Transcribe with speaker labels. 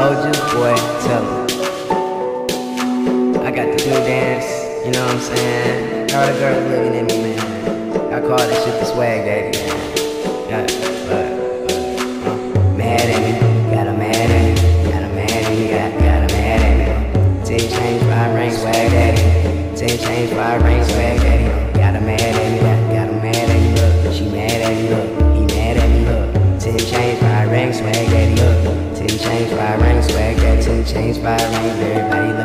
Speaker 1: told you, boy, tell her. I got the new dance, you know what I'm saying? All the girls looking at me, man. I call this shit the swag daddy, man. Yeah, mad at me, got a mad at me, got a mad at me, got a mad at me. 10 change, 5 rings, swag daddy. 10 change, 5 rings, swag daddy. Got a mad at me, got a mad at me, look. She mad at me, look. He mad at me, look. 10 change, 5 rings, swag daddy, look. 10 change, 5 rings, swag daddy. 10 change, 5 rings, everybody look.